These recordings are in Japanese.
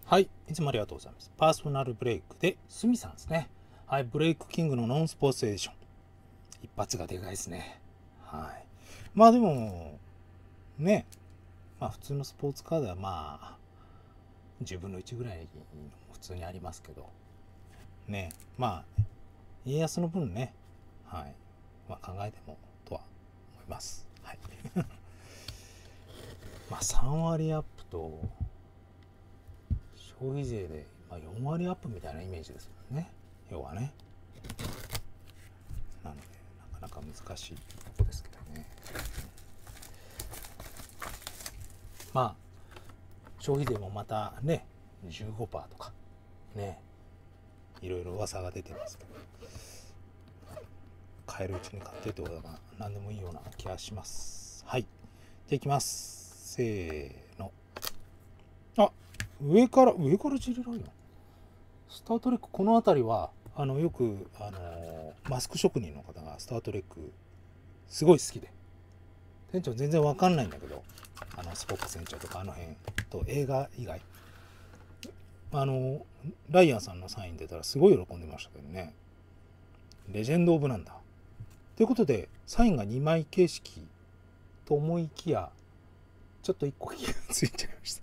はい、いつもありがとうございます。パーソナルブレイクで、スミさんですね。はい、ブレイクキングのノンスポーツエディション。一発がでかいですね。はい。まあでも、ね、まあ普通のスポーツカードはまあ、10分の1ぐらい普通にありますけど、ね、まあ、家康の分ね、はい、まあ考えてもとは思います。はい。まあ3割アップと、消費税で、まあ、4割アップみたいなイメージですもんね、要はね。なのでなかなか難しいとこですけどね。まあ消費税もまたね 15% とかね、いろいろ噂が出てますけど、買えるうちに買ってってことが何でもいいような気がします。はい、じゃあいきます。せーの。あ、上からジルライオン。スタートレック、この辺りはよくマスク職人の方がスタートレックすごい好きで、店長全然わかんないんだけど、スポック船長とか辺と映画以外、ライアンさんのサイン出たらすごい喜んでましたけどね。レジェンド・オブなんだということで、サインが2枚形式と思いきや、ちょっと1個気がついちゃいました。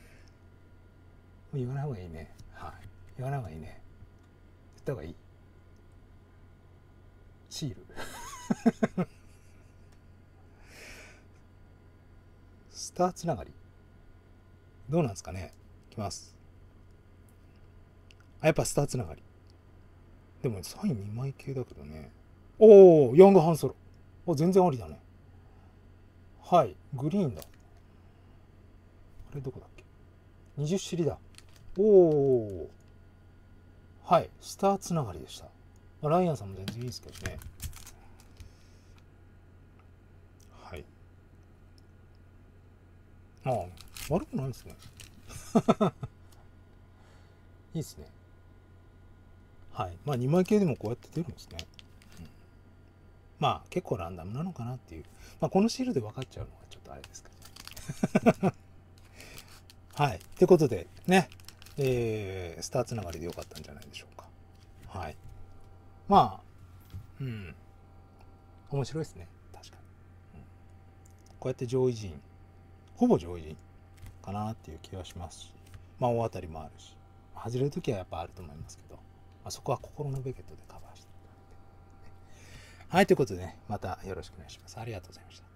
言わない方がいいね。はい、言わない方がいいね。言った方がいい。シールスターつながりどうなんですかね。いきます。やっぱスターつながり。でもサイン2枚系だけどね。おお、ヤングハンソロ。全然ありだね。はい、グリーンだ。あれどこだっけ。20シリだ。おお、はい、スターつながりでした。ライアンさんも全然いいですけどね。はい。ああ、悪くないですね。いいですね。はい。まあ2枚系でもこうやって出るんですね。まあ結構ランダムなのかなっていう。まあこのシールで分かっちゃうのはちょっとあれですけどね。はい。ということでね、スターつながりでよかったんじゃないでしょうか。はい。まあ、面白いですね。確かに。こうやって上位陣、ほぼ上位陣かなっていう気はしますし、まあ大当たりもあるし、外れるときはやっぱあると思いますけど、まあ、そこは心のベケットでカバーしていただいて。はい、ということでね、またよろしくお願いします。ありがとうございました。